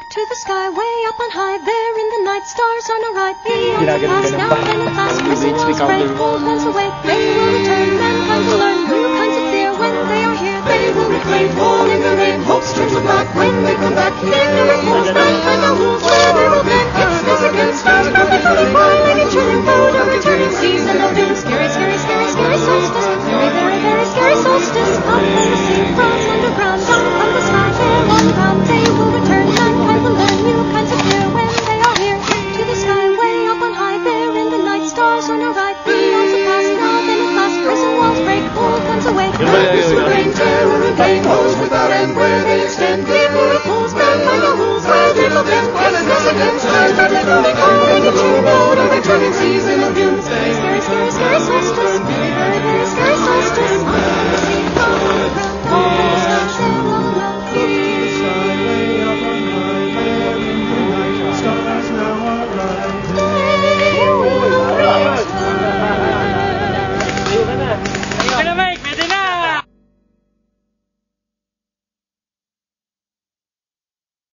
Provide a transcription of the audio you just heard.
to the sky, way up on high. There in the night, stars are no right. The years pass now, then at last Christmas bells spread. Old ones await, they will return. Mankind will learn new kinds of fear. When they are here, they will reclaim all in the rain. Hope's turns to black when they come back.